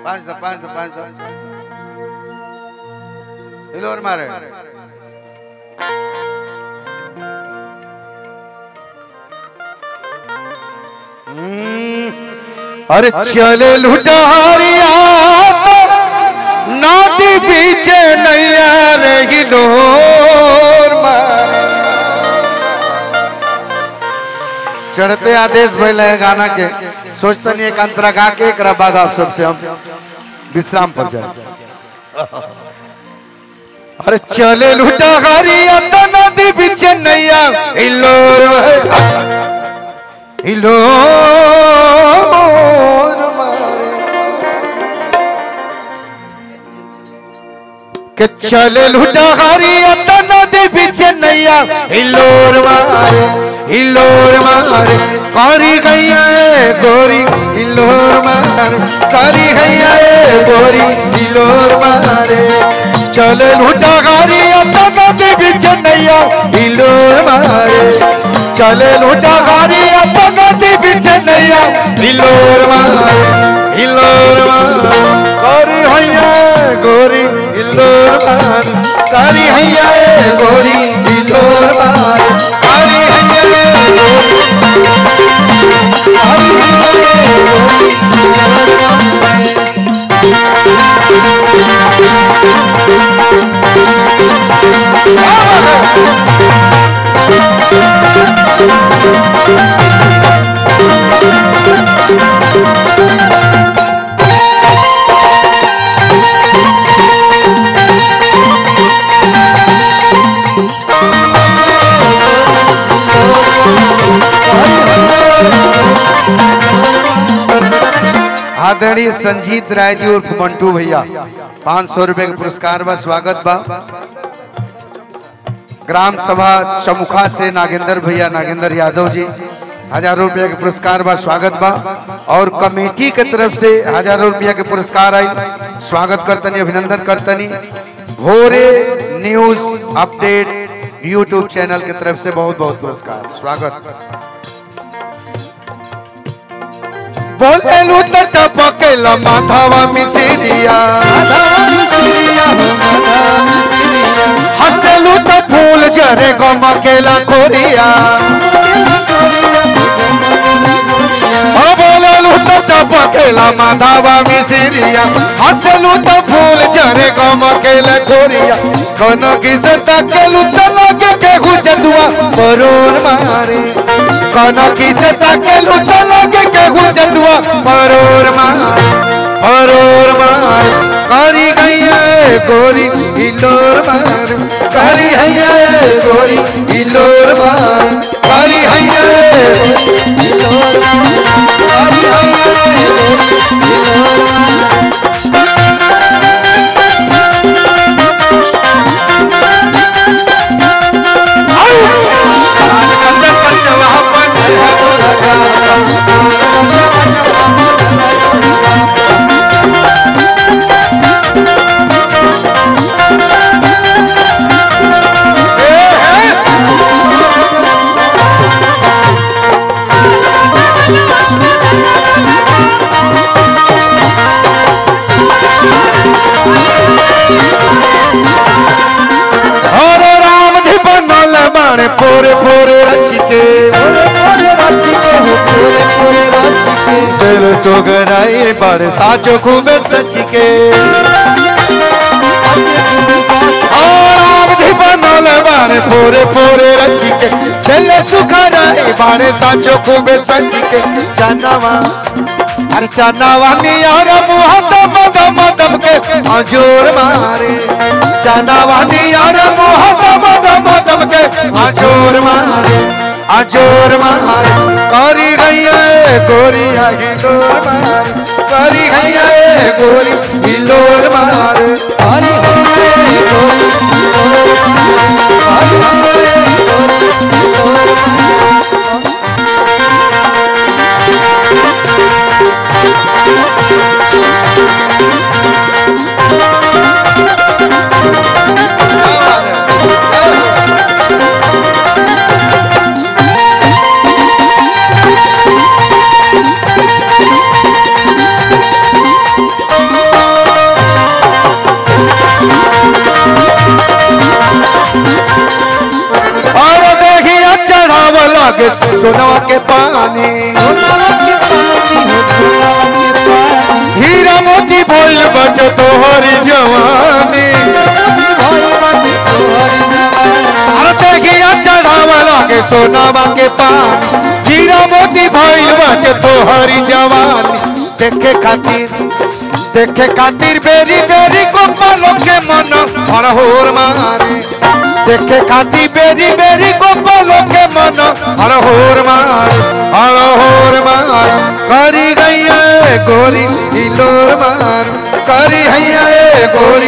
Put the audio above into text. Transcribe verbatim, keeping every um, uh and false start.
पांच दो पांच दो पांच दो हिलोर मारे अरे चले लुटारिया नाती पीछे नैया रे हिलोर मारे। चढ़ते आदेश भइल है गाना के, सोचते नहीं एक अंतरा गा के एक बाद आप सबसे हम विश्राम पर जाए। अरे चले लुटा हरिया तो नदी बीच नैया हिलोर हिलोर मारे के चले लुटा हरिया तो नदी बीच नैया हिलोर मारे हिलोर मारे करी गैया गोरी हिलोर मारे करी गैया गोरी हिलोर मारे। चले लुटा गारी अपना देवी चन्नैया हिलोर मारे चले लुटा गारी अपना देवी चन्नैया हिलोर मारे हिलोर मारे करी हैया गोरी हिलोर मारे करी हैया गोरी हिलोर मारे करी हैया आदरणीय संजीत राय जी उर्फ मंटू भैया पाँच सौ रुपए का पुरस्कार बा, स्वागत बा। ग्राम सभा चमुखा से नागेंद्र भैया नागेंद्र यादव जी हजारों रुपया के पुरस्कार बा, स्वागत बा। और कमेटी के तरफ से हजारों रुपया के पुरस्कार आई, स्वागत करतनी अभिनंदन करतनी। भोरे न्यूज अपडेट यूट्यूब चैनल के तरफ से बहुत बहुत पुरस्कार, स्वागत। बोले तो टपकेला माधवा मिसिरिया हंसलू तो फूल जरे गमकेला खोरिया बोलू तो टपकेला माधवा मिसिरिया हंसलू तो फूल जरे गमकेला खोरिया कोनो किसे तकेलू तो लगे के गुजदुआ परोर मारे कोनो किसे तकेलू तो लगे के गुजदुआ परोर मार परोर मार करी गैया गोरी हिलोर मार करी हैया गोरी हिलोर मार करी हैया हिलोर मार करी हैया हिलोर पोरे पोरे रच के दिल सोगराई बड़ साचो खूबे सच के बाणे पोरे पोरे रच के दिल सुखराई बाणे साचो खूबे सच के चनावा अरे चनावा नियार मुहत मदम मदम के अजोर मारे चनावा नियार मुहत मदम मदम के अजोर मारे अजोर मारे करी गैया गोरी हिलोर मारे करी गैया गोरी हिलोर मारे करी गैया गोरी हिलोर मारे Oh सोनवा के पानी हीरा मोती भइल बट तोहरी जवानी अरे देखिया चढ़ावा लागे सोनवा के पानी हीरा मोती भइल बट तोहरी जवानी देखे खातिर देखे खातिर बेरी बेरी गोपालों के मन हरहोर मारे देखे खातिर बेरी बेरी गोपालों के मन हरहोर मारे हरहोर मारे करी गई गोरी हिलोर मार करी हैया गोरी